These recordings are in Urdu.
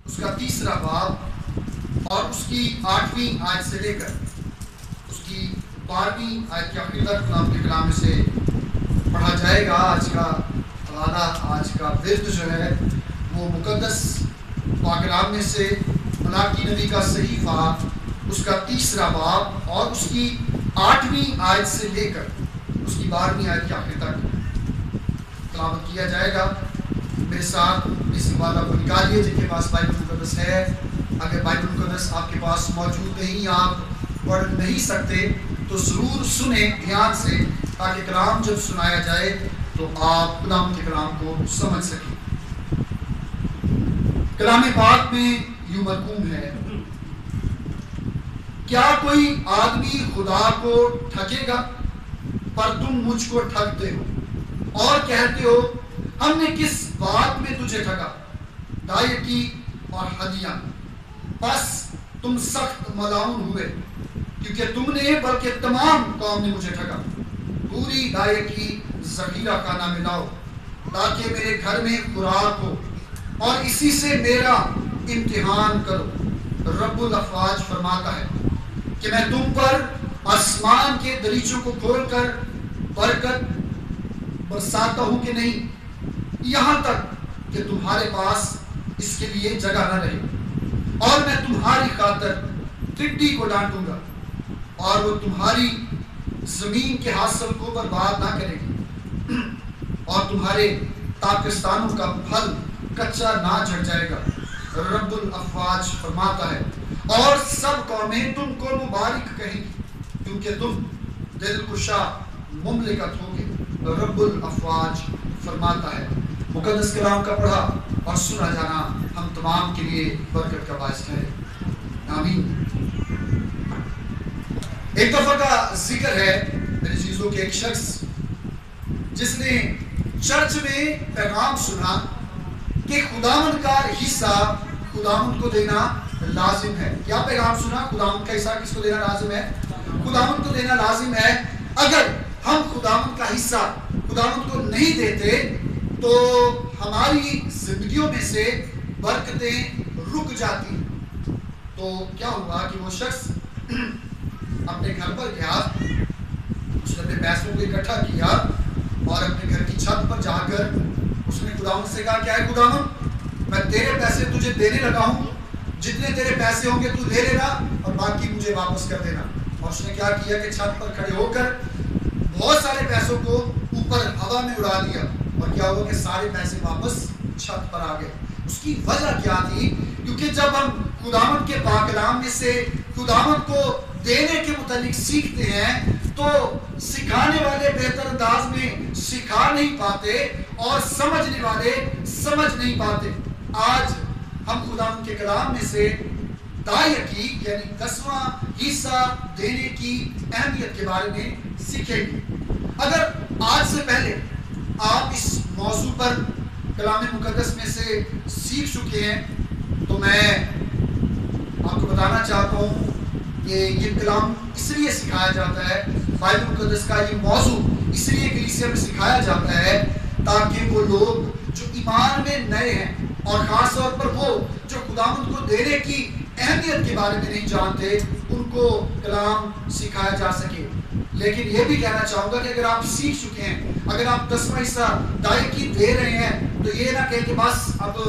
اس کا 3 باب اور اس کی 8ویں آیت سے لے کر اس کی 12ویں آیت کے آخر تک کلام کے کلام میں سے پڑھا جائے گا۔ آج کا حوالہ، آج کا ورد جو ہے وہ مقدس پاک کلام میں سے ملاکی نبی کا صحیفہ اس کا 3 باب اور اس کی 8ویں آیت سے لے کر اس کی 12ویں آیت کے آخر تک تلاوت کیا جائے گا۔ میرے ساتھ اس حوالہ کو نکالیے جن کے پاس بائبل مقدس ہے۔ اگر بائبل مقدس آپ کے پاس موجود نہیں، آپ پڑھ نہیں سکتے تو ضرور سنیں دھیان سے، تاکہ کلام جب سنایا جائے تو آپ کلام کے کلام کو سمجھ سکیں۔ کلام پاک میں یوں مرقوم ہے، کیا کوئی آدمی خدا کو ٹھگے گا؟ پر تم مجھ کو ٹھگتے ہو اور کہتے ہو ہم نے کس بات میں تجھے ٹھگا؟ دائیکی اور ہدیہ۔ بس تم سخت ملعون ہوئے، کیونکہ تم نے بلکہ تمام قوم نے مجھے ٹھگا۔ پوری دائیکی ذخیرہ خانہ میں لاؤ، تاکہ میرے گھر میں خوراک ہو اور اسی سے میرا امتحان کرو۔ رب الافواج فرماتا ہے کہ میں تم پر آسمان کے دریچوں کو کھول کر برکت برساتا ہوں کہ نہیں، یہاں تک کہ تمہارے پاس اس کے لیے جگہ نہ رہے، اور میں تمہاری خاطر ٹڈی کو ڈانٹوں گا اور وہ تمہاری زمین کے حاصل کو برباد نہ کرے گی، اور تمہارے پاکستانوں کا پھل کچا نہ جھڑ جائے گا۔ رب الافواج فرماتا ہے اور سب قومیں تم کو مبارک کہیں گی، کیونکہ تم دل کشا مملکت ہوگے۔ رب الافواج فرماتا ہے۔ مقدس کلام کا پڑھا اور سنا جانا ہم تمام کے لیے برکت کا باعث ہے، آمین۔ ایک دفعہ کا ذکر ہے میرے عزیزوں کے، ایک شخص جس نے چرچ میں پیغام سنا کہ خداوند کا حصہ خداوند کو دینا لازم ہے۔ کیا پیغام سنا؟ خداوند کا حصہ کس کو دینا لازم ہے؟ خداوند کو دینا لازم ہے۔ اگر ہم خداوند کا حصہ خداوند کو نہیں دیتے تو ہماری زندگیوں میں سے برکتیں رک جاتی۔ تو کیا ہوا کہ وہ شخص اپنے گھر پر گیا، اس نے اپنے پیسوں کو اکٹھا کیا اور اپنے گھر کی چھت پر جا کر اس نے خداوند سے کہا، کیا ہے خداوند، میں تیرے پیسے تجھے دینے لگا ہوں، جتنے تیرے پیسے ہوں گے تو لے لینا اور باقی مجھے واپس کر دینا۔ اور اس نے کیا کیا کہ چھت پر کھڑے ہو کر بہت سارے پیسوں کو اوپر ہوا میں اڑا دیا، اور کیا ہوا کہ سارے پیسے واپس چھت پر آ گئے۔ اس کی وجہ کیا تھی؟ کیونکہ جب ہم خداوند کے پاک کلام میں سے خداوند کو دینے کے متعلق سیکھتے ہیں تو سکھانے والے بہتر انداز میں سکھا نہیں پاتے اور سمجھنے والے سمجھ نہیں پاتے۔ آج ہم خداوند کے کلام میں سے دائیکی یعنی 10واں حصہ دینے کی اہمیت کے بارے میں سیکھیں گے۔ اگر آج سے پہلے آپ اس موضوع پر کلام مقدس میں سے سیکھ چکے ہیں تو میں آپ کو بتانا چاہتا ہوں کہ یہ کلام اس لیے سکھایا جاتا ہے، بائبل مقدس کا یہ موضوع اس لیے کلیسیا میں سکھایا جاتا ہے تاکہ وہ لوگ جو ایمان میں نئے ہیں اور خاص طور پر وہ جو خداوند کو دینے کی اہمیت کے بارے میں نہیں جانتے ان کو کلام سکھایا جا سکے۔ لیکن یہ بھی کہنا چاہوں گا کہ اگر آپ سیکھ چکے ہیں، اگر آپ 10واں حصہ دائیکی دے رہے ہیں تو یہ نہ کہیں کہ بس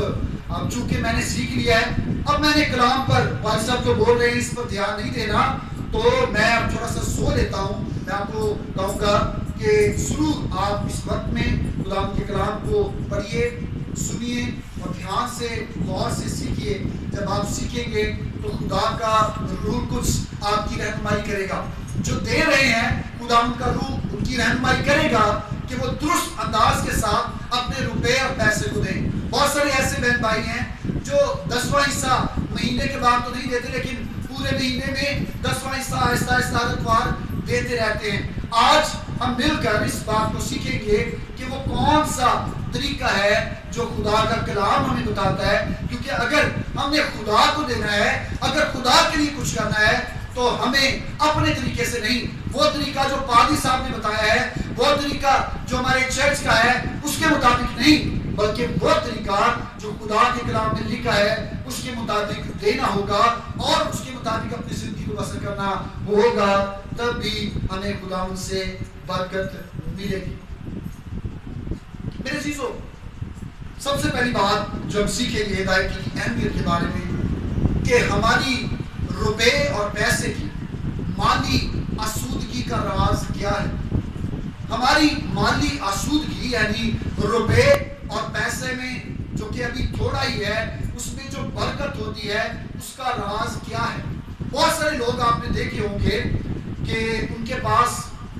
اب چونکہ میں نے سیکھ لیا ہے، اب میں نے کلام پر والد صاحب جو بول رہے ہیں اس پر دھیان نہیں دینا، تو میں اب تھوڑا سا سو لیتا ہوں۔ میں آپ کو کہوں گا کہ ضرور آپ اس وقت میں خداوند کے کلام کو پڑھیے، سنیے اور دھیان سے غور سے سیکھیے۔ جب آپ سیکھیں گے تو خدا کا روح القدس آپ کی رہنمائی کرے گا۔ جو دے رہے ہیں خداوند کا روح ان کی رہنمائی کرے گا کہ وہ درست انداز کے ساتھ اپنے روپے اور پیسے کو دیں۔ بہت سارے ایسے بہن بھائی ہیں جو 10واں حصہ مہینے کے بعد تو نہیں دیتے، لیکن پورے مہینے میں 10واں حصہ آہستہ آہستہ عادتوار دیتے رہتے ہیں۔ آج ہم مل کر اس بات کو سیکھیں گے کہ وہ کون سا طریقہ ہے جو خدا کا کلام ہمیں بتاتا ہے، کیونکہ اگر ہم نے خدا کو دینا ہے، اگر خدا کے لیے کچھ کرنا ہے تو ہمیں اپنے طریقے سے نہیں، وہ طریقہ جو پادری صاحب نے بتایا ہے، وہ طریقہ جو ہمارے چرچ کا ہے اس کے مطابق نہیں، بلکہ وہ طریقہ جو خدا کے کلام میں لکھا ہے اس اس کے مطابق دینا ہوگا اور اس کے مطابق اپنی زندگی کو بسر کرنا ہوگا، تب بھی ہمیں خداوند سے برکت ملے گی۔ میرے عزیزو، سب سے پہلی بات جو ہم سیکھیں گے ہدایت کی اہمیت کے بارے میں، کہ ہماری روپے اور پیسے کی مالی آسودگی کا راز کیا ہے۔ ہماری مالی آسودگی یعنی روپے اور پیسے میں جو کہ ابھی تھوڑا ہی ہے، اس میں جو برکت ہوتی ہے اس کا راز کیا ہے۔ بہت سارے لوگ آپ نے دیکھے ہوں گے کہ ان کے پاس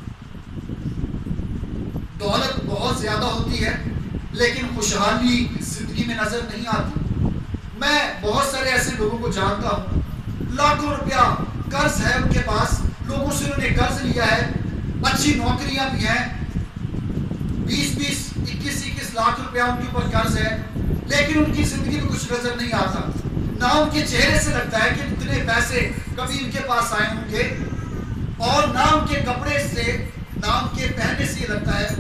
دولت بہت زیادہ ہوتی ہے لیکن خوشحالی زندگی میں نظر نہیں آتی۔ میں بہت سارے ایسے لوگوں کو جانتا ہوں، لاکھوں روپیہ قرض ہے ان کے پاس، لوگوں سے انہوں نے قرض لیا ہے، اچھی نوکریاں بھی ہیں، 20 21 لاکھ روپیہ ان کے اوپر قرض ہے، لیکن ان کی زندگی میں کچھ نظر نہیں آتا۔ نہ ان کے چہرے سے لگتا ہے کہ اتنے پیسے کبھی ان کے پاس آئے ہوں گے، اور نہ ان کے کپڑے سے، نہ ان کے پہننے سے یہ لگتا ہے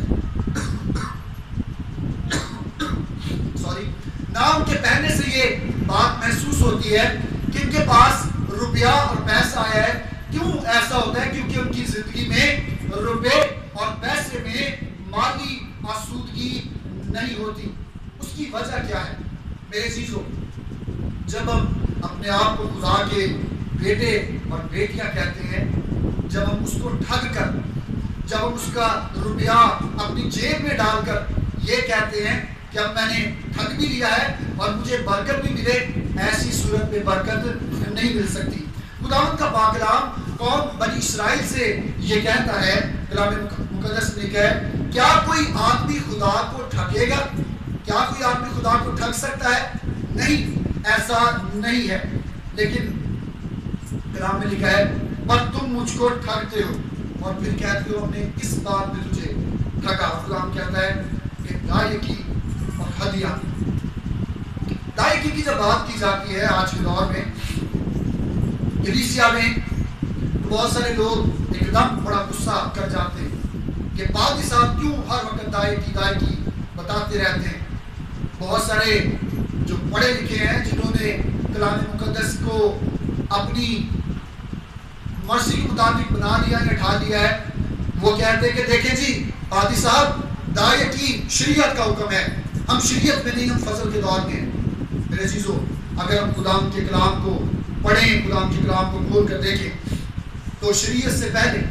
نہ ان کے پہننے سے یہ بات محسوس ہوتی ہے کہ ان کے پاس روپیہ اور پیسہ آیا ہے۔ کیوں ایسا ہوتا ہے؟ کیونکہ ان کی زندگی میں روپے اور پیسے میں مالی آسودگی نہیں ہوتی۔ اس کی وجہ کیا ہے؟ میرے عزیزو، جب ہم اپنے آپ کو خدا کے بیٹے اور بیٹیاں کہتے ہیں، جب ہم اس کو ٹھگ کر، جب ہم اس کا روپیہ اپنی جیب میں ڈال کر یہ کہتے ہیں کہ اب میں نے ٹھگ بھی لیا ہے اور مجھے برکت بھی ملے، ایسی صورت میں برکت نہیں مل سکتی۔ خداوند کا پاک کلام قوم بنی اسرائیل سے یہ کہتا ہے، کلام مقدس میں لکھا ہے، کیا کوئی آدمی خدا کو ٹھگے گا؟ کیا کوئی آدمی خدا کو ٹھگ سکتا ہے؟ نہیں، ایسا نہیں ہے۔ لیکن کلام میں لکھا ہے، پر تم مجھ کو ٹھگتے ہو اور پھر کہتے ہو ہم نے کس بات میں تجھے ٹھگا۔ خداوند کہتا ہے کہ دائیکی اور ہدیہ، دائیکی کی جب بات کی جاتی ہے آج کے دور میں کلیسیا میں، بہت سارے لوگ ایک دم بڑا غصہ کر جاتے ہیں کہ پادری صاحب کیوں ہر وقت دائیکی بتاتے رہتے ہیں۔ بہت سارے جو پڑھے لکھے ہیں، جنہوں نے کلام مقدس کو اپنی مرضی کے مطابق بنا لیا یا ٹھا لیا ہے، وہ کہتے ہیں کہ دیکھیں جی پادری صاحب، دائیکی شریعت کا حکم ہے، ہم شریعت میں نہیں، ہم فضل کے دور میں ہیں۔ میرے عزیزو، اگر ہم خداوند کے کلام کو پڑھیں، خداوند کے کلام کو کھول کر دیکھیں، تو شریعت سے پہلے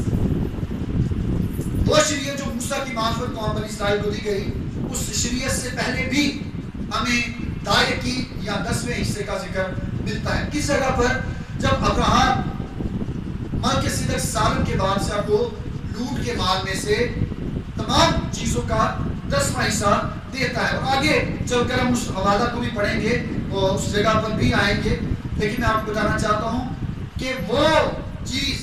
وہ شریعت جو موسیٰ کی معرفت قوم بنی اسرائیل کو دی گئی، اس شریعت سے پہلے بھی ہمیں دائیکی یا 10ویں حصے کا ذکر ملتا ہے۔ کس جگہ پر؟ جب ابراہیم ملکیسیدک سالم کے بادشاہ کو لوٹ کے مال میں سے تمام چیزوں کا 10واں حصہ دیتا ہے، اور آگے چل کر ہم اس حوالہ کو بھی پڑھیں گے، وہ اس جگہ پر بھی آئیں گے۔ لیکن میں آپ کو بتانا چاہتا ہوں کہ وہ چیز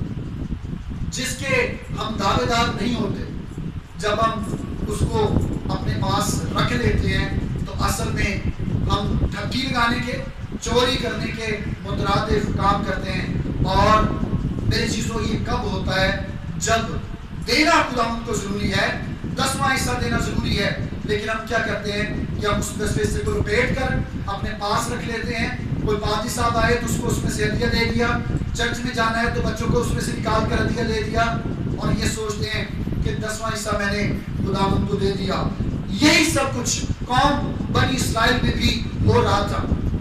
جس کے ہم دعوے دار نہیں ہوتے، جب ہم اس کو اپنے پاس رکھ لیتے ہیں تو اصل میں ہم ٹھگی لگانے کے، چوری کرنے کے مترادف کام کرتے ہیں۔ اور میرے چیزوں یہ کب ہوتا ہے؟ جب دینا خداوند کو ضروری ہے، 10واں حصہ دینا ضروری ہے، لیکن ہم کیا کرتے ہیں کہ ہم اس 10ویں حصے کو لپیٹ کر اپنے پاس رکھ لیتے ہیں۔ کوئی پادری صاحب آئے تو اس کو اس میں سے ہدیہ دے دیا، چرچ میں جانا ہے تو بچوں کو اس میں سے نکال کر ہدیہ دے دیا، اور یہ سوچتے ہیں کہ 10واں حصہ میں نے خداوند کو دے دیا۔ یہی سب کچھ قوم بنی اسرائیل میں بھی ہو رہا تھا۔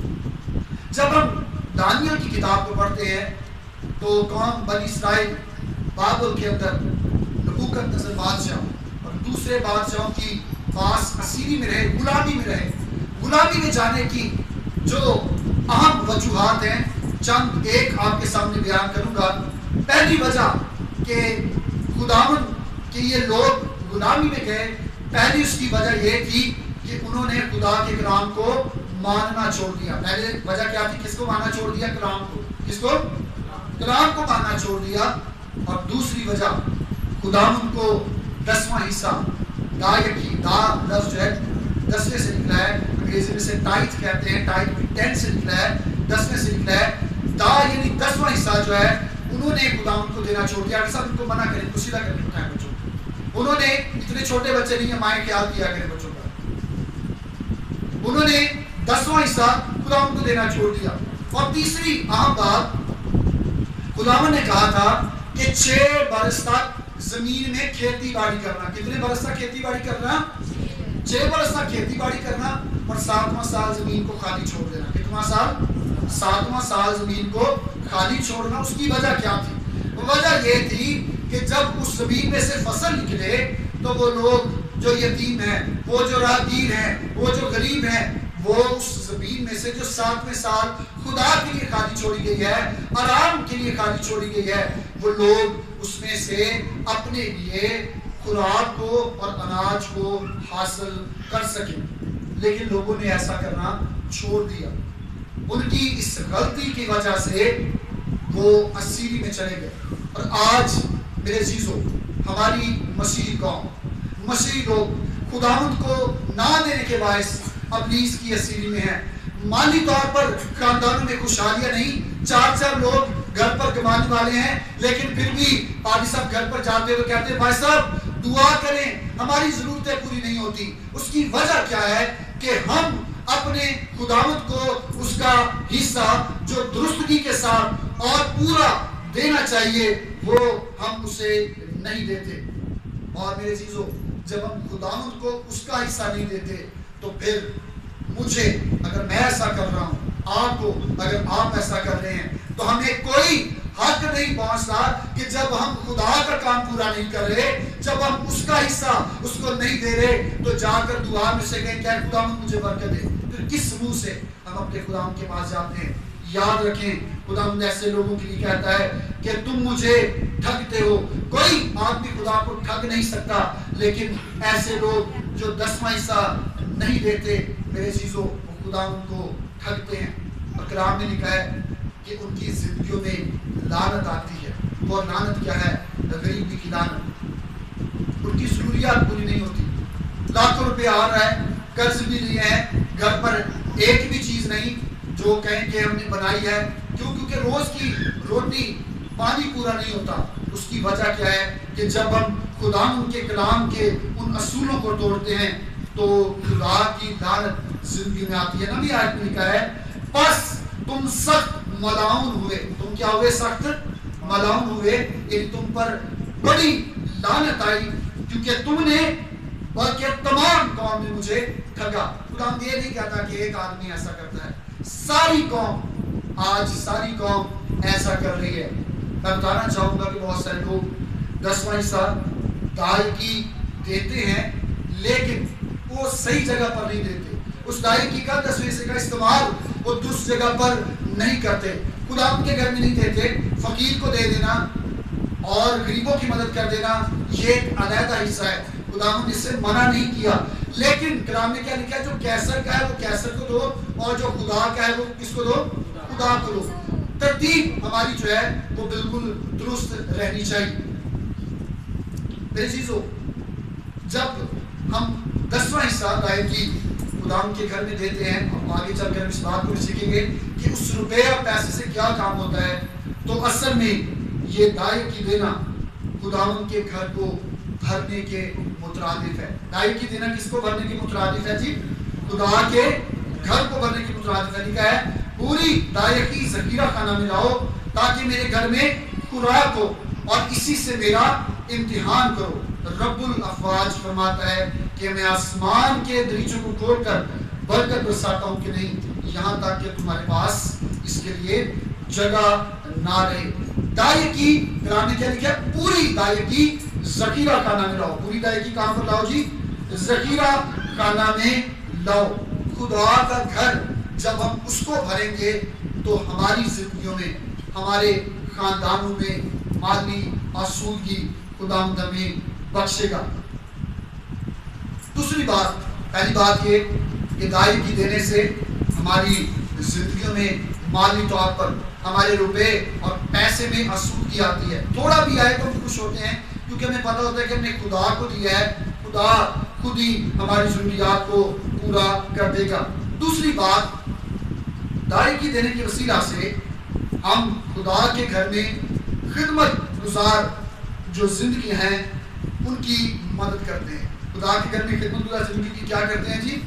جب ہم دانیال کی کتاب کو پڑھتے ہیں تو قوم بنی اسرائیل بابل کے اندر نبوکت نصر بادشاہ اور دوسرے بادشاہوں کی پاس اسیری میں رہے، غلامی میں رہے۔ غلامی میں جانے کی جو اہم وجوہات ہیں، چند ایک آپ کے سامنے بیان کروں گا۔ پہلی وجہ کہ خداوند کہ یہ لوگ غلامی میں گئے، پہلی اس کی وجہ یہ تھی کہ انہوں نے خدا کے کلام کو ماننا چھوڑ دیا۔ پہلے وجہ کیا تھی؟ کس کو ماننا چھوڑ دیا؟ کلام کو۔ کس کو؟ کلام کو ماننا چھوڑ دیا۔ اور دوسری وجہ خداوند کو 10واں حصہ، دائیکی، دا لفظ جو ہے 10ویں سے نکلا ہے، انگریزی میں سے ٹائٹ کہتے ہیں، ٹائٹ بھی 10 سے نکلا ہے، 10ویں سے نکلا ہے۔ دا یعنی 10واں حصہ جو ہے انہوں نے خداوند کو دینا چھوڑ دیا۔ سب ان کو منع کریں، پوشیدہ کریں اٹھائیں بچوں کو۔ انہوں نے اتنے چھوٹے بچے نہیں ہیں، مائیں خیال کیا کریں بچوں کا۔ انہوں نے 10واں حصہ खुदावंद को देना छोड़ दिया। और तीसरी अहम बात, खुदावंद ने कहा था कि 6 बरस तक जमीन में खेती बाड़ी करना। कितने बरस तक खेती बाड़ी करना? 6 बरस तक खेती बाड़ी करना, और 7वां साल जमीन को खाली छोड़ देना। कितना साल? 7वां साल जमीन को खाली छोड़ना। उसकी वजह क्या थी? वजह ये थी कि जब उस जमीन में से फसल निकले तो वो लोग जो यतीम हैं, वो जो राहगीर हैं, वो जो गरीब हैं, वो उस जमीन में से जो 7वें साल खुदा के लिए खाली छोड़ी गई है, आराम के लिए खाली छोड़ी गई है, वो लोग उसमें से अपने लिए खुराक को और अनाज को हासिल कर सकें। लेकिन लोगों ने ऐसा करना छोड़ दिया। उनकी इस गलती की वजह से वो असीरी में चले गए। और आज मेरे अजीजों, हमारी मसीह कौम, मसीह लोग खुदावंद को ना देने के बायस अबलीस की असीरी में है। माली तौर पर खानदानों में खुशहालियां नहीं, 4 लोग घर पर कमाने वाले हैं, लेकिन फिर भी पादी साहब घर पर जाते हुए कहते हैं, भाई साहब दुआ करें, हमारी जरूरतें पूरी नहीं होती। उसकी वजह क्या है कि हम अपने खुदावंद को उसका हिस्सा जो दुरुस्तगी के साथ और पूरा देना चाहिए वो हम उसे नहीं देते। और मेरे चीजों, जब हम खुदावंद को उसका हिस्सा नहीं देते तो फिर मुझे, अगर मैं ऐसा कर रहा हूं, आपको अगर आप ऐसा कर रहे हैं, तो हमें कोई हक नहीं पहुंचता कि जब हम खुदा का काम पूरा नहीं कर रहे, जब हम उसका हिस्सा उसको नहीं दे रहे, तो जाकर दुआ में से कहें क्या खुदावंद मुझे बरकत दे। फिर किस मुंह से हम अपने खुदावंद के पास जाते हैं? याद रखें, खुदावंद ऐसे लोगों के लिए कहता है कि तुम मुझे ठगते हो। कोई आदमी खुदा को ठग नहीं सकता, लेकिन ऐसे लोग जो 10वां हिस्सा नहीं देते, मेरे चीजों, वो खुदावंद को ठगते हैं। और कलाम में लिखा है कि उनकी जिंदगियों में लानत आती है। और लानत क्या है? गरीबी की लानत। उनकी जरूरियात पूरी नहीं होती। लाखों रुपए आ रहा है, कर्ज भी लिए हैं, घर पर एक भी चीज नहीं जो कहें कि हमने बनाई है। क्यों? क्योंकि रोज की रोटी पानी पूरा नहीं होता। उसकी वजह क्या है कि जब हम खुदा उनके कलाम के उन असूलों को तोड़ते हैं तो खुदा की लानत जिंदगी में आती है। नबी आयत में लिखा है, बस तुम सख्त मलाउन हुए। तुम क्या हुए? सख्त मलाउन हुए, यानी तुम पर बड़ी लानत आई, क्योंकि तुमने बल्कि तमाम कौम ने मुझे ठगा। खुदा ये नहीं कहता कि एक आदमी ऐसा करता है, सारी कौम, आज सारी कौम ऐसा कर रही है। मैं बताना चाहूंगा कि बहुत सारे लोग 10वां हिस्सा दायकी देते हैं, लेकिन वो सही जगह पर नहीं देते। उस दायकी का 10वें हिस्से का इस्तेमाल वो दूसरी जगह पर नहीं करते। खुदा उनके घर में नहीं देते। फकीर को दे देना और गरीबों की मदद कर देना, ये एक अलग हिस्सा है। खुदा ने इससे मना नहीं किया, लेकिन कलाम में क्या लिखा है? जो कैसर का है वो कैसर को दो, और जो खुदा का है वो किसको दो? खुदा को दो। तरतीब हमारी जो है वो बिल्कुल दुरुस्त रहनी चाहिए। मेरे चीजों, जब हम 10वां हिस्सा दायकी खुदा के घर में देते हैं, हम आगे चलकर हम इस बात को सीखेंगे कि उस रुपए और पैसे से क्या काम होता है। तो असल में ये दायकी देना खुदावंद के घर को भरने के मुतरादिफ है। दायकी देना किसको भरने के मुतरादिफ है जी? खुदा के घर को भरने के मुतरादिफ है। लिखा है, पूरी दायकी ज़खीरा खाना में लाओ ताकि मेरे घर में खुराक हो और इसी से मेरा इम्तिहान करो। रब्बुल अफवाज फरमाता है कि मैं आसमान के दरीचों को खोलकर बरकत बरसाता हूँ कि नहीं, यहाँ तक कि तुम्हारे पास इसके लिए जगह ना रहे। दायकी कलाम में क्या लिखा है? पूरी दायकी ज़खीरा खाना में लाओ। पूरी दायकी कहाँ पर लाओ जी? ज़खीरा खाना में लाओ। खुदा का घर जब हम उसको भरेंगे तो हमारी जिंदगियों में, हमारे खानदानों में माली आसूदगी खुदा हमें बख्शेगा। दूसरी बात, पहली बात ये कि दायकी देने से हमारी जिंदगियों में माली तौर पर हमारे रुपए और पैसे में आसूदगी आती है। थोड़ा भी आए तो हम खुश होते हैं, क्योंकि हमें पता होता है कि हमने खुदा को दिया है, खुदा खुद ही हमारी जरूरियात को पूरा कर देगा। दूसरी बात, दायकी देने के वसीला से हम खुदा के घर में खिदमत गुजार जो जिंदगी हैं उनकी मदद करते हैं। खुदा के घर में खिदमत गुजार जिंदगी की क्या करते हैं जी?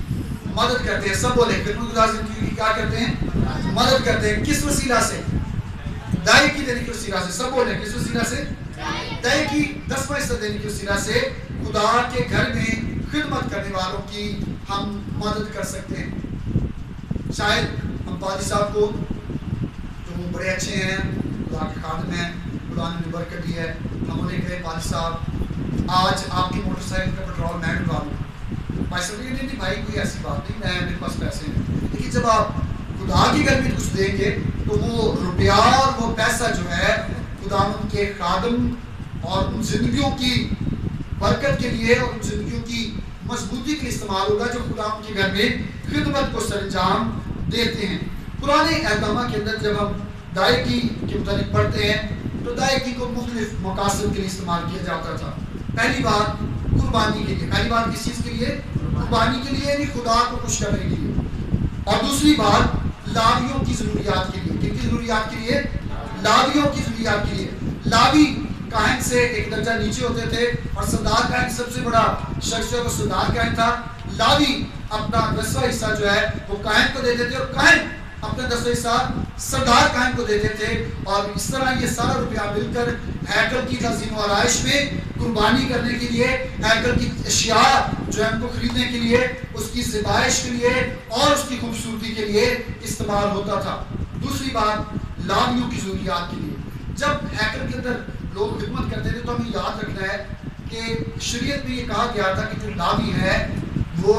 مدد کرتے ہیں. سب بولے خدمت گزار زندگی کی کیا کرتے ہیں؟ مدد کرتے ہیں. کس وسیلہ سے؟ دائیں کی دینے کے وسیلہ سے. سب بولے کس وسیلہ سے؟ دائیں کی 10واں حصہ دینے کے وسیلہ سے خدا کے گھر میں خدمت کرنے والوں کی ہم مدد کر سکتے ہیں. شاید ہم پادری صاحب کو جو بڑے اچھے ہیں, خدا کے خادم ہیں, خدا نے برکت دی ہے, ہم انہیں کہے پادری صاحب آج آپ کی موٹر سائیکل کا پیٹرول میں ڈلوا دوں. بھائی صاحب یہ نہیں بھائی کوئی ایسی بات نہیں, میرے پاس پیسے ہیں. لیکن جب آپ خدا کے گھر میں کچھ دیں گے تو وہ روپیہ اور وہ پیسہ جو ہے خداوند کے خادم اور ان زندگیوں کی برکت کے لیے اور ان زندگیوں کی مضبوطی کے استعمال ہوگا جو خداوند کے گھر میں خدمت کو سر انجام دیتے ہیں. پرانے عہد نامہ کے اندر جب ہم دائیکی کے متعلق پڑھتے ہیں تو دائیکی کو مختلف مقاصد کے لیے استعمال کیا جاتا تھا. پہلی بات قربانی کے لیے. پہلی بات کس چیز کے لیے؟ قربانی کے لیے, یعنی خدا کو خوش کرنے کے لیے. اور دوسری بات لاویوں کی ضروریات کے لیے. کن کی ضروریات کے لیے؟ لاویوں کی ضروریات کے لیے. لاوی کاہن سے ایک درجہ نیچے ہوتے تھے اور سردار کاہن سب سے بڑا شخص جو سردار کاہن تھا. لاوی اپنا 10واں حصہ جو ہے وہ کاہن کو دیتے تھے اور کاہن اپنا 10واں حصہ سردار کاہن کو دیتے تھے. اور اس طرح یہ سارا روپیہ مل کر ہیکل کی تعظیم و آرائش میں قربانی کرنے کے لیے, ہیکل کی اشیاء جو ہے ان کو خریدنے کے لیے, اس کی زیبائش کے لیے اور اس کی خوبصورتی کے لیے استعمال ہوتا تھا. دوسری بات لاویوں کی ضروریات کے لیے. جب ہیکل کے اندر لوگ خدمت کرتے تھے تو ہمیں یاد رکھنا ہے کہ شریعت میں یہ کہا گیا تھا کہ جو لاوی ہے وہ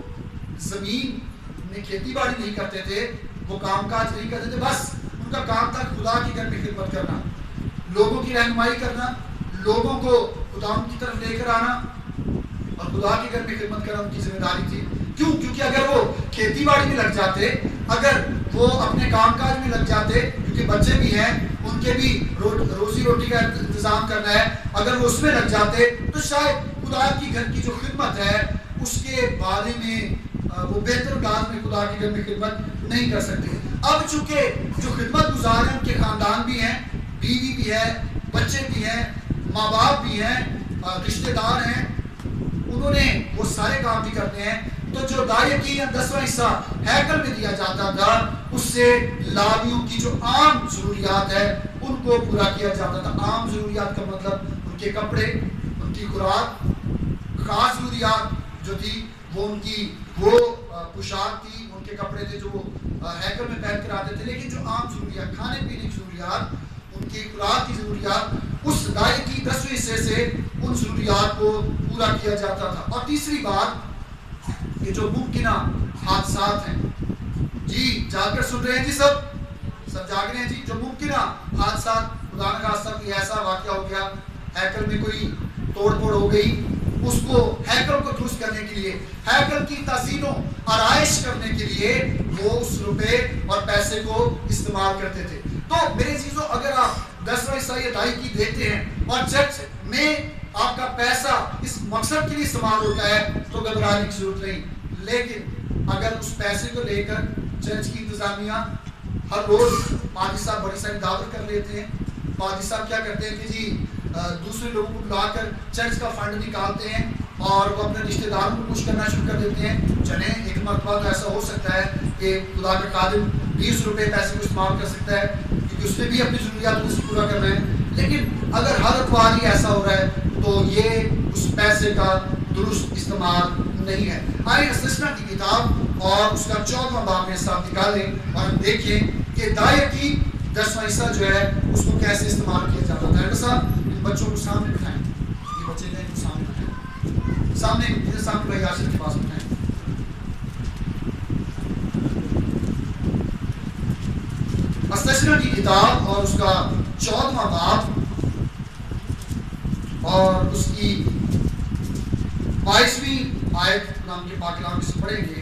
زمین میں کھیتی باڑی نہیں کرتے تھے, وہ کام کاج نہیں کرتے تھے. بس ان کا کام تھا خدا کے گھر میں خدمت کرنا, لوگوں کی رہنمائی کرنا, لوگوں کو خدا کی طرف لے کر آنا, اور خدا کے گھر میں خدمت کرنا ان کی ذمہ داری تھی. کیوں؟ کیونکہ اگر وہ کھیتی باڑی میں لگ جاتے, اگر وہ اپنے کام کاج میں لگ جاتے, کیونکہ بچے بھی ہیں ان کے بھی روزی روٹی کا انتظام کرنا ہے, اگر وہ اس میں لگ جاتے تو شاید خدا کی گھر کی جو خدمت ہے اس کے بارے میں وہ بہتر انداز میں خدا کے گھر میں خدمت نہیں کر سکتے. اب چونکہ جو خدمت گزار ہیں ان کے خاندان بھی ہیں, بیوی بھی ہے, بچے بھی ہیں, ماں باپ بھی ہیں, رشتہ دار ہیں, انہوں نے وہ سارے کام بھی کرتے ہیں. تو جو دائیکی یا 10واں حصہ ہیکل میں دیا جاتا تھا اس سے لاویوں کی جو عام ضروریات ہے ان کو پورا کیا جاتا تھا. عام ضروریات کا مطلب ان کے کپڑے, ان کی خوراک, خاص ضروریات جو تھی وہ ان کی وہ پوشاک تھی, ان کے کپڑے تھے جو وہ ہیکل میں پہن کر آتے تھے. لیکن جو عام ضروریات, کھانے پینے کی ضروریات, ان کی خوراک کی ضروریات, اس دائیکی 10ویں حصے سے ان ضروریات کو پورا کیا جاتا تھا. اور تیسری بات یہ جو ممکنہ حادثات ہیں, جی جاگ کر سن رہے ہیں جی, سب جاگ رہے ہیں جی, جو ممکنہ حادثات, خدا نہ خواستہ کوئی ایسا واقعہ ہو گیا, ہیکل میں کوئی توڑ پھوڑ ہو گئی, اس کو ہیکل کو درست کرنے کے لیے, ہیکل کی تعظیم و آرائش کرنے کے لیے وہ اس روپے اور پیسے کو استعمال کرتے تھے. تو میرے عزیزو, اگر آپ 10واں حصہ یہ دائیکی دیتے ہیں اور چرچ میں آپ کا پیسہ اس مقصد کے لیے استعمال ہوتا ہے تو گھبرانے کی ضرورت نہیں. لیکن اگر اس پیسے کو لے کر چرچ کی انتظامیہ ہر روز پادری صاحب بڑی ساری دعوت کر لیتے ہیں, پادری صاحب کیا کرتے ہیں کہ جی دوسرے لوگوں کو بلا کر چرچ کا فنڈ نکالتے ہیں اور وہ اپنے رشتہ داروں کو خوش کرنا شروع کر دیتے ہیں. چلیں ایک مرتبہ تو ایسا ہو سکتا ہے کہ خدا کا خادم 20 روپے پیسے کو استعمال کر سکتا ہے کیونکہ اس نے بھی اپنی ضروریات کو پورا کرنا ہے. لیکن اگر ہر اتوار ہی ایسا ہو رہا ہے تو یہ اس پیسے کا درست استعمال نہیں ہے. آئیں استثنا کی کتاب اور اس کا 14واں باب میں ساتھ نکالیں اور ہم دیکھیں کہ دائیکی 10واں حصہ جو ہے اس کو کیسے استعمال کیا جاتا ہے. ڈاکٹر صاحب ان بچوں کو سامنے بٹھائیں, یہ بچے ہیں کو سامنے بٹھائیں, سامنے بھائی یاسر کے پاس بٹھائیں. استثنا کی کتاب اور اس کا 14واں باب اور اس کی 22ویں آیت نام کے پاک کلام سے پڑھیں گے.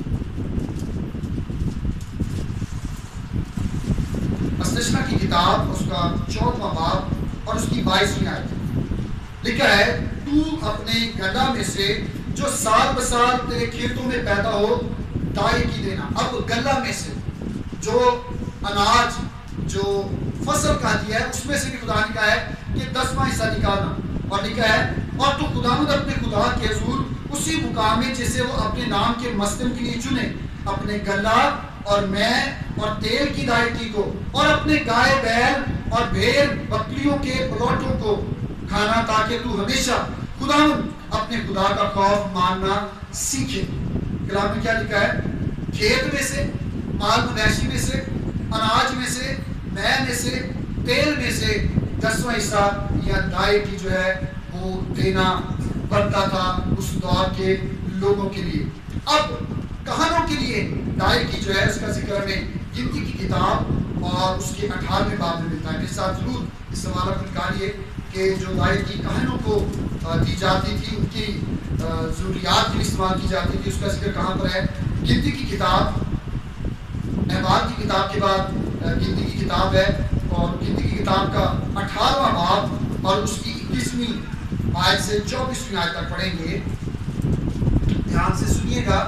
استثنا کی کتاب اس کا 14واں باب اور اس کی 22ویں آیت لکھا ہے, تو اپنے گدا میں سے جو سال بسال تیرے کھیتوں میں پیدا ہو دائیکی دینا. اب گلا میں سے جو اناج جو فصل کا دیا ہے اس میں سے بھی خدا نے کہا ہے کہ 10واں حصہ نکالنا, اور لکھا ہے اور تو خداوند اپنے خدا کے حضور اسی مقام میں جسے وہ اپنے نام کے مسکن کے لیے چنے، اپنے غلہ اور میں اور تیل کی ادائیگی کو، اور اپنے گائے بیل اور بھیڑ بکریوں کے پلوٹوں کو کھانا، تاکہ تو ہمیشہ خداوند اپنے خدا کا خوف ماننا سیکھے۔ کلام میں کیا لکھا ہے؟ کھیت میں سے، مال مویشی میں سے، اناج میں سے، میں میں سے، تیل میں سے 10واں حصہ یا دائے کی جو ہے وہ دینا بنتا تھا اس دور کے لوگوں کے لیے۔ اب کہانوں کے لیے دائے کی جو ہے اس کا ذکر ہمیں گنتی کی کتاب اور اس کے 18ویں باب میں ملتا ہے۔ میرے ساتھ ضرور اس سوال کو نکالیے کہ جو دائے کی کہانوں کو دی جاتی تھی، ان کی ضروریات کے لیے استعمال کی جاتی تھی، اس کا ذکر کہاں پر ہے؟ گنتی کی کتاب، احبار کی کتاب کے بعد گنتی کی کتاب ہے، اور گنتی کی کتاب کا 18واں باب اور اس کی 21ویں آیت سے 24ویں آیت تک پڑھیں گے۔ دھیان سے سنیے گا،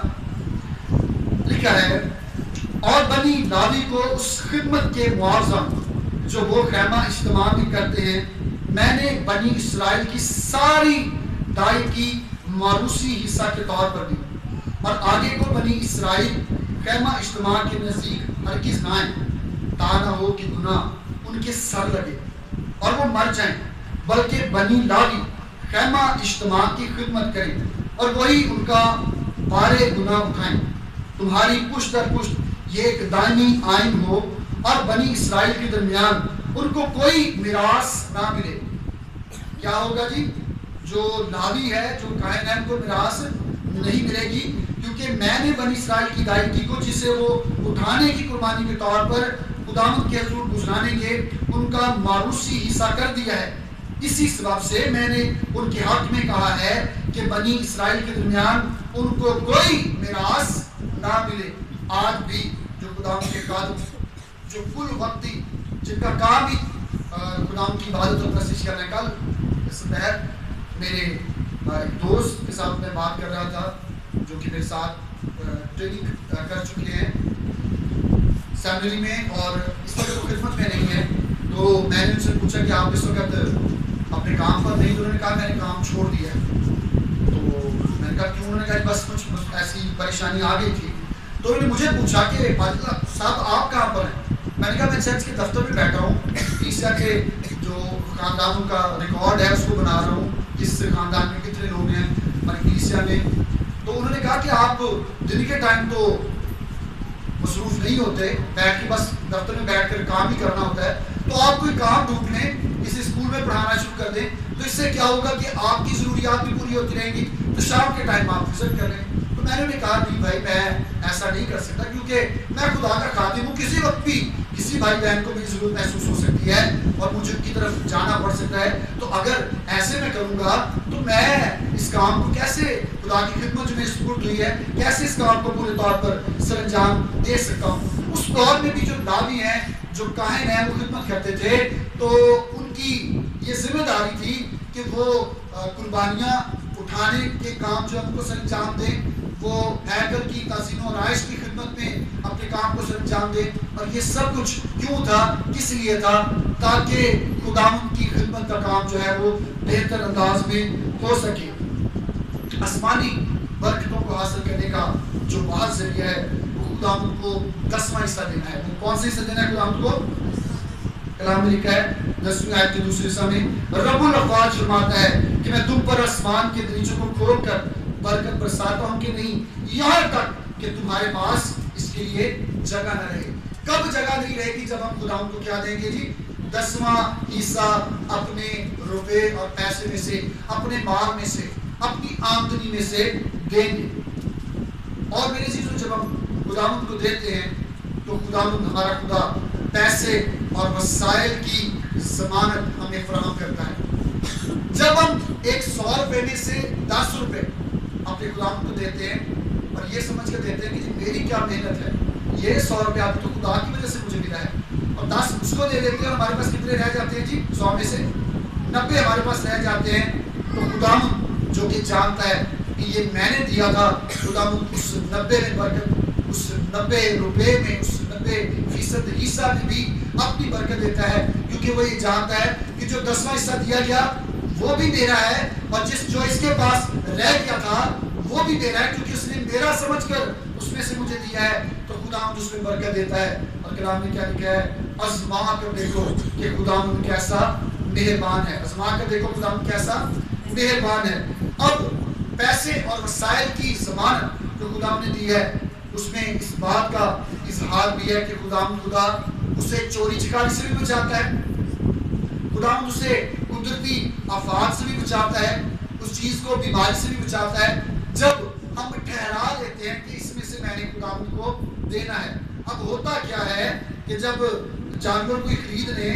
لکھا ہے اور بنی لاوی کو اس خدمت کے معاوضہ جو وہ خیمہ اجتماع میں کرتے ہیں میں نے بنی اسرائیل کی ساری دائے کی موروثی حصہ کے طور پر دی، اور آگے کو بنی اسرائیل خیمہ اجتماع کے نزدیک ہرگز نہ آئیں، تا نہ ہو کہ گناہ ان کے سر لگے اور وہ مر جائیں، بلکہ بنی لاوی خیمہ اجتماع کی خدمت کریں اور وہی ان کا بارے گناہ اٹھائیں۔ تمہاری پشت در پشت یہ ایک دائمی آئین ہو، اور بنی اسرائیل کے درمیان ان کو کوئی میراث نہ ملے۔ کیا ہوگا جی؟ جو لاوی ہے، جو کاہن ہے، ان کو میراث نہیں ملے گی، کیونکہ میں نے بنی اسرائیل کی ادائیگی کو جسے وہ اٹھانے کی قربانی کے طور پر خداوند کے حضور گزرانے کے ان کا موروثی حصہ کر دیا ہے۔ اسی سبب سے میں نے ان کے حق میں کہا ہے کہ بنی اسرائیل کے درمیان ان کو کوئی میراث نہ ملے۔ آج بھی جو خداوند کے قادم، جو کل وقتی جن کا کام ہی خداوند کی عبادت اور پرستش کرنا ہے۔ کل اس بہر میرے ایک دوست کے ساتھ میں بات کر رہا تھا جو کہ میرے ساتھ ٹریننگ کر چکے ہیں سیمنری میں، اور اس وقت وہ خدمت میں نہیں ہے، تو میں نے ان سے پوچھا کہ آپ اس وقت اپنے کام پر نہیں؟ تو انہوں نے کہا میں نے کام چھوڑ دیا ہے۔ تو میں نے کہا کیوں؟ انہوں نے کہا بس کچھ ایسی پریشانی آ گئی تھی۔ تو انہوں نے مجھے پوچھا کہ صاحب آپ کہاں پر ہیں؟ میں نے کہا میں چرچ کے دفتر میں بیٹھا ہوں، عیسیٰ کے جو خاندانوں کا ریکارڈ ہے اس کو بنا رہا ہوں، کس خاندان میں کتنے لوگ ہیں ہماری عیسیٰ میں۔ تو انہوں نے کہا کہ آپ دن کے ٹائم تو مصروف نہیں ہوتے، بیٹھ کے بس دفتر میں بیٹھ کر کام ہی کرنا ہوتا ہے، تو آپ کوئی کام ڈھونڈ لیں، کسی اسکول میں پڑھانا شروع کر دیں، تو اس سے کیا ہوگا کہ آپ کی ضروریات بھی پوری ہوتی رہیں گی، تو شام کے ٹائم آپ وزٹ کر لیں۔ تو میں نے کہا نہیں بھائی، میں ایسا نہیں کر سکتا، کیونکہ میں خدا کا خادم ہوں، کسی وقت بھی کسی بھائی بہن کو میری ضرورت محسوس ہو سکتی ہے اور مجھے ان کی طرف جانا پڑ سکتا ہے۔ تو اگر ایسے میں کروں گا تو میں اس کام کو کیسے، خدا کی خدمت جو میری سپرد ہوئی ہے، کیسے اس کام کو پورے طور پر سر انجام دے سکتا ہوں؟ اس دور میں بھی جو لاوی ہیں، جو کاہن ہیں، وہ خدمت کرتے تھے، تو ان کی یہ ذمہ داری تھی کہ وہ قربانیاں اٹھانے کے کام جو ان کو سر انجام دیں، وہ ہیکل کی تعظیم و رائش کی خدمت میں اپنے کام کو سر انجام دیں۔ اور یہ سب کچھ کیوں تھا؟ کس لیے تھا؟ تاکہ خداوند کی خدمت کا کام جو ہے وہ بہتر انداز میں ہو سکے۔ آسمانی برکتوں کو حاصل کرنے کا جو بہت ذریعہ ہے وہ خداوند کو 10واں حصہ دینا ہے۔ وہ کون سا حصہ دینا ہے خداوند کو؟ کلام میں لکھا ہے 10ویں آیت کے دوسرے حصہ میں، رب الافواج فرماتا ہے کہ میں تم پر آسمان کے دریچوں کو کھول کر برکت برساتا ہوں کہ نہیں، یہاں تک کہ تمہارے پاس اس کے لیے جگہ نہ رہے۔ کب جگہ نہیں رہے گی؟ جب ہم خداوند کو کیا دیں گے جی؟ 10واں حصہ اپنے روپے اور پیسے میں سے، اپنے مال میں سے، اپنی آمدنی میں سے دیں گے۔ اور میرے چیزوں جب ہم خداوند کو دیتے ہیں تو خداوند ہمارا خدا پیسے اور وسائل کی ضمانت ہمیں فراہم کرتا ہے۔ جب ہم ایک 100 روپے میں سے 10 روپے اپنے خداوند کو دیتے ہیں اور یہ سمجھ کر دیتے ہیں کہ جی میری کیا محنت ہے، یہ 100 روپے آپ تو خدا کی وجہ سے مجھے ملا ہے، اور 10 اس کو دے دیتے ہیں، اور ہمارے پاس کتنے رہ جاتے ہیں جی؟ 100 میں سے 90 ہمارے پاس رہ جاتے ہیں۔ تو خداوند جو کہ جانتا ہے کہ یہ میں نے دیا تھا، خداوند اس 90 میں برکت، اس 90 روپے میں، اس 90% حصہ میں بھی اپنی برکت دیتا ہے، کیونکہ وہ یہ جانتا ہے کہ جو 10واں حصہ دیا گیا وہ بھی میرا ہے، اور جو اس کے پاس رہ گیا تھا وہ بھی دے رہا ہے کیونکہ اس نے میرا سمجھ کر اس میں سے مجھے دیا ہے، تو خداوند اس میں برکت دیتا ہے۔ اور کلام میں کیا لکھا ہے؟ آزما کر دیکھو کہ خداوند کیسا مہربان ہے، آزما کر دیکھو خداوند کیسا مہربان ہے۔ اب پیسے اور وسائل کی ضمانت جو خداوند نے دی ہے، اس میں اس بات کا اظہار بھی ہے کہ خدا اسے چوری چکاری سے بھی بچاتا ہے، خداوند اسے قدرتی آفات سے بھی بچاتا ہے، اس چیز کو بیماری سے بھی بچاتا ہے جب ہم ٹھہرا لیتے ہیں کہ اس میں سے میں نے خداوند کو دینا ہے۔ اب ہوتا کیا ہے کہ جب جانور کوئی خرید لیں،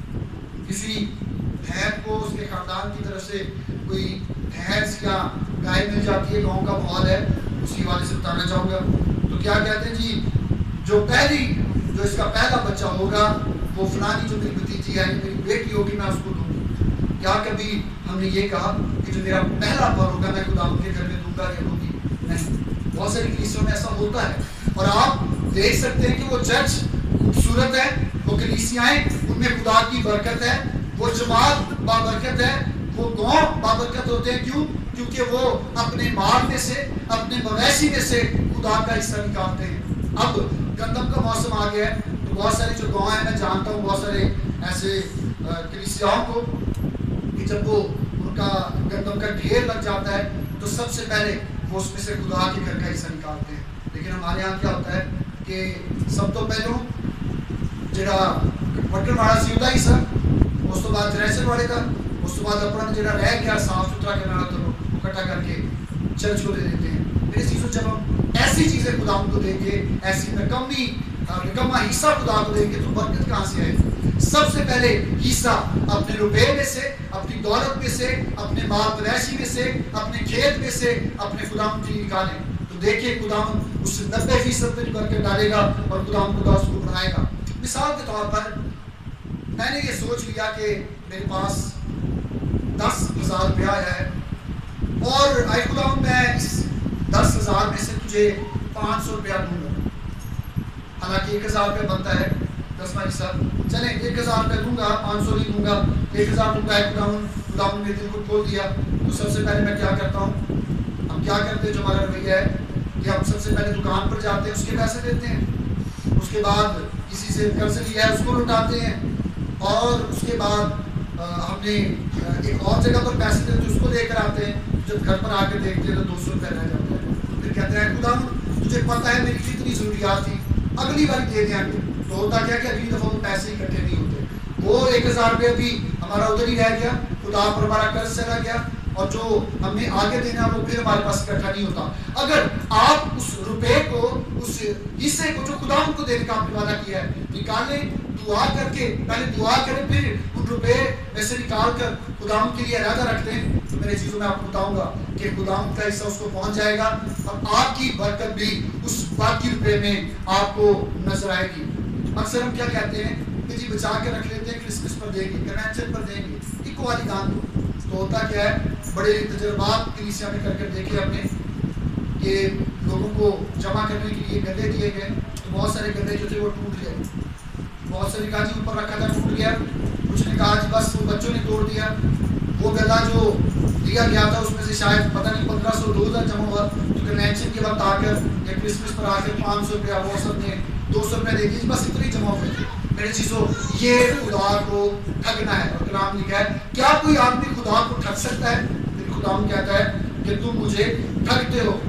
کسی بھینس کو اس کے خاندان کی طرف سے کوئی بھینس یا گائے مل جاتی ہے، گاؤں کا ماحول ہے، اسی حوالے سے بتانا چاہوں گا، تو کیا کہتے ہیں جی جو اس کا پہلا بچہ ہوگا وہ فلانی جو میری بھتیجی ہے، میری بیٹی ہوگی، میں اس کو دوں گی۔ کیا کبھی ہم نے یہ کہا کہ جو میرا پہلا پر ہوگا میں خداوند کے گھر میں دوں گا یا دوں گی؟ نہیں۔ بہت ساری کلیسیوں میں ایسا ہوتا ہے، اور آپ دیکھ سکتے ہیں کہ وہ چرچ خوبصورت ہے، وہ کلیسیائیں ان میں خدا کی برکت ہے، وہ جماعت بابرکت ہے، وہ گاؤں بابرکت ہوتے ہیں۔ کیوں؟ کیونکہ وہ اپنے مال میں سے، اپنے مویشی میں سے خدا کا حصہ نکالتے ہیں۔ اب گندم کا موسم آ گیا ہے، تو بہت سارے جو گاؤں ہیں، میں جانتا ہوں بہت سارے ایسے کلیسیاؤں کو کہ جب وہ ان کا گندم کا ڈھیر لگ جاتا ہے تو سب سے پہلے وہ اس میں سے خدا کے گھر کا حصہ نکالتے ہیں۔ لیکن ہمارے یہاں کیا ہوتا ہے کہ سب تو پہلو جڑا وٹن والا سی ہوتا حصہ، اس تو بعد جریسن والے کا، اس تو بعد اپنا جڑا رہ گیا صاف ستھرا کرنے والا تو اکٹھا کر کے چرچ کو دے دیتے ہیں۔ میرے چیزوں جب ہم ایسی چیزیں خدا کو دیں گے، ایسی نکما حصہ خدا کو دیں گے تو برکت کہاں سے آئے؟ سب سے پہلے حصہ اپنے روپے میں سے، اپنی دولت میں سے، اپنے مال مویشی میں سے، اپنے کھیت میں سے اپنے خداوند کے لیے نکالیں، تو دیکھیے خداوند اس سے 90% پہ برکت ڈالے گا اور خداوند خدا اس کو بڑھائے گا۔ مثال کے طور پر میں نے یہ سوچ لیا کہ میرے پاس 10,000 روپیہ ہے اور اے خداوند میں اس 10,000 میں سے تجھے 500 روپیہ دوں گا، حالانکہ 1,000 روپیہ بنتا ہے 10واں حصہ، چلیں 1,000 روپیہ دوں گا، 500 نہیں دوں گا، 1,000 دوں گا۔ خداوند نے دل کو کھول دیا، تو سب سے پہلے میں کیا کرتا ہوں؟ ہم کیا کرتے ہیں؟ جو ہمارا رویہ ہے کہ ہم سب سے پہلے دکان پر جاتے ہیں، اس کے پیسے دیتے ہیں، اس کے بعد کسی سے قرض لیا ہے اس کو لوٹاتے ہیں، اور اس کے بعد ہم نے ایک اور جگہ پر پیسے دیتے ہیں اس کو لے کر آتے ہیں، جب گھر پر آ کے دیکھتے ہیں تو 200 روپئے رہ جاتا ہے، پھر کہتے ہیں خداوند تجھے پتہ ہے میری کتنی ضروریات تھی، اگلی بار دے دیں گے۔ تو ہوتا کیا کہ اگلی دفعہ وہ پیسے اکٹھے نہیں ہوتے، وہ 1,000 روپیہ بھی ہمارا ادھر ہی رہ گیا، خدا پر ہمارا قرض چلا گیا، اور جو ہم نے آگے دینا وہ پھر ہمارے پاس اکٹھا نہیں ہوتا۔ اگر آپ اس روپے کو، اس حصے کو جو خداوند کو دینے کا آپ نے وعدہ کیا ہے نکالیں، دعا کر کے، پہلے دعا کریں، پھر ان روپے میں سے نکال کر خداوند کے لیے ارادہ رکھتے ہیں، تو میرے چیزوں میں آپ کو بتاؤں گا کہ خداوند کا حصہ اس کو پہنچ جائے گا، اور آپ کی برکت بھی اس باقی روپے میں آپ کو نظر آئے گی۔ اکثر ہم کیا کہتے ہیں کہ جی بچا کے رکھ لیتے ہیں، کرسمس پر دیں گے، کنونشن پر دیں گے، ایک والی دان کو، تو ہوتا کیا ہے؟ بڑے تجربات کلیسیا میں کر دیکھے ہم نے کہ لوگوں کو جمع کرنے کے لیے گلے دیے گئے، تو بہت سارے گلے جو تھے وہ ٹوٹ گئے، بہت سارے کہا جی اوپر رکھا تھا ٹوٹ گیا، کچھ نے کہا جی بس وہ بچوں نے توڑ دیا، وہ گلا جو دیا گیا تھا اس میں سے شاید پتہ نہیں 1,500 2,000 جمع ہوا، تو کنونشن کے وقت آ کر یا کرسمس پر آ کر 500 روپیہ وہ سب نے 200 روپئے دے دی، بس اتنی جمع ہوئے تھے۔ میرے چیزوں یہ خدا کو ٹھگنا ہے، اور کلام لکھا ہے کیا کوئی آدمی خدا کو ٹھگ سکتا ہے؟ پھر خدا کہتا ہے کہ تم مجھے ٹھگتے ہو،